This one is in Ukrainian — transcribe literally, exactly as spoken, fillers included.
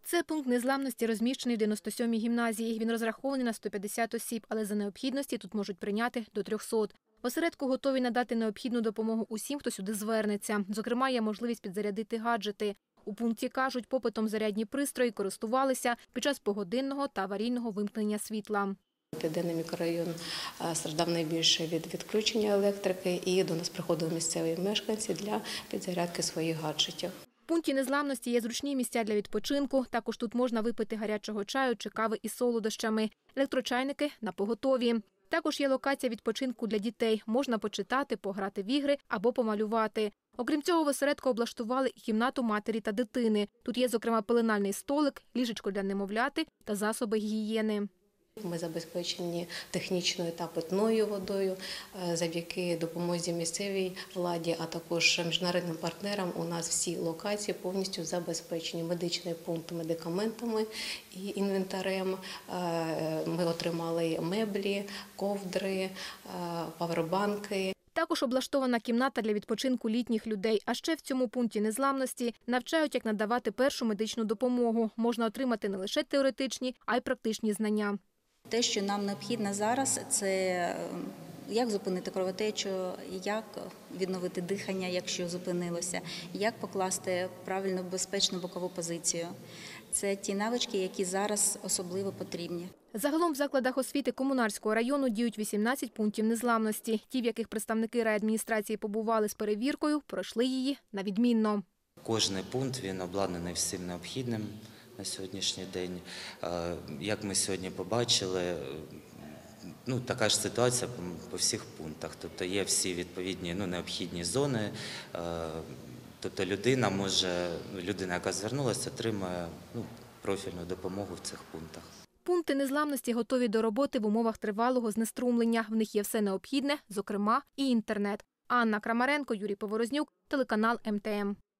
Це пункт незламності, розміщений в дев'яносто сьомій гімназії. Він розрахований на сто п'ятдесят осіб, але за необхідності тут можуть прийняти до трьохсот. В осередку готові надати необхідну допомогу усім, хто сюди звернеться. Зокрема, є можливість підзарядити гаджети. У пункті, кажуть, попитом зарядні пристрої користувалися під час погодинного та аварійного вимкнення світла. Південний мікрорайон страждав найбільше від відключення електрики, і до нас приходили місцеві мешканці для підзарядки своїх гаджетів. В пункті незламності є зручні місця для відпочинку. Також тут можна випити гарячого чаю чи кави із солодощами. Електрочайники напоготові. Також є локація відпочинку для дітей. Можна почитати, пограти в ігри або помалювати. Окрім цього, в осередку облаштували і кімнату матері та дитини. Тут є, зокрема, пеленальний столик, ліжечко для немовляти та засоби гігієни. Ми забезпечені технічною та питною водою завдяки допомозі місцевій владі, а також міжнародним партнерам. У нас всі локації повністю забезпечені. Медичний пункт медикаментами і інвентарем. Ми отримали меблі, ковдри, павербанки. Також облаштована кімната для відпочинку літніх людей. А ще в цьому пункті незламності навчають, як надавати першу медичну допомогу. Можна отримати не лише теоретичні, а й практичні знання. Те, що нам необхідно зараз, це як зупинити кровотечу, як відновити дихання, якщо зупинилося, як покласти правильну, безпечну бокову позицію. Це ті навички, які зараз особливо потрібні. Загалом в закладах освіти Комунарського району діють вісімнадцять пунктів незламності. Ті, в яких представники райадміністрації побували з перевіркою, пройшли її на відмінно. Кожний пункт він обладнаний всім необхідним на сьогоднішній день. Як ми сьогодні побачили, ну, така ж ситуація по всіх пунктах. Тобто є всі відповідні ну, необхідні зони. Тобто людина може, людина, яка звернулася, отримає ну, профільну допомогу в цих пунктах. Пункти незламності готові до роботи в умовах тривалого знеструмлення. В них є все необхідне, зокрема і інтернет. Анна Крамаренко, Юрій Поворознюк, телеканал ем те ем.